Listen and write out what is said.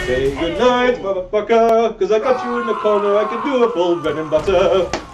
Say goodnight, motherfucker, cause I got you in the corner, I can do a full bread and butter.